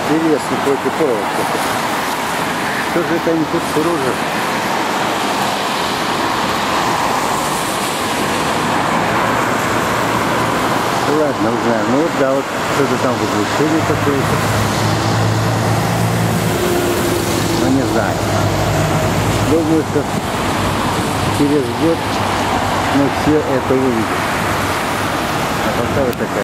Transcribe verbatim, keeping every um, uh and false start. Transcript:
Интересно, против проволоки. Что же это они тут сружат? Ладно, узнаем. Ну вот, да, вот что-то там выключили какое-то. Ну не знаю. Думаю, что через год мы все это увидим. А пока вот такая.